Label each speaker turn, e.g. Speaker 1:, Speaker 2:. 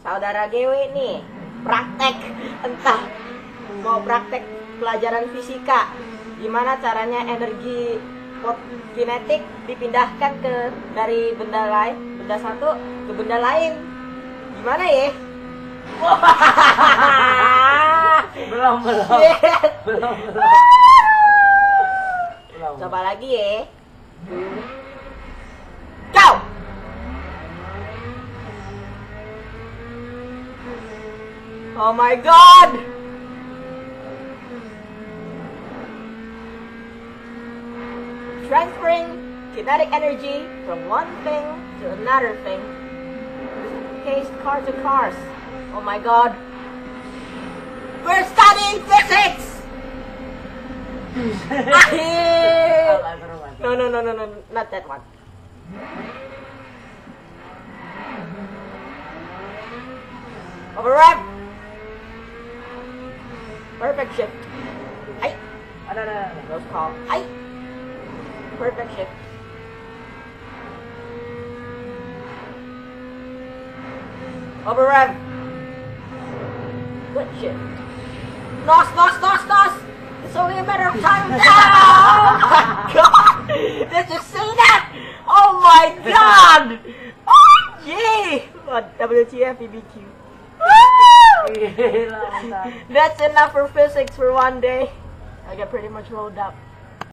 Speaker 1: saudara Gewe nih praktek, entah mau praktek pelajaran fisika, gimana caranya energi kinetik dipindahkan dari benda lain, benda satu ke benda lain, gimana ya?
Speaker 2: Belum.
Speaker 1: Coba lagi ya. Go! Oh my god! Transferring kinetic energy from one thing to another thing. Case car to cars. Oh my god. We're studying physics! No, not that one. Override! Perfect shift. Ay!
Speaker 2: Ada.
Speaker 1: Close call. Ay! Perfect shift. Override! Good shift. Nos! It's only a matter of time. Oh my god! Did you see that? Oh my god! Oh yeah! WTF BBQ. That's enough for physics for one day. I got pretty much rolled up.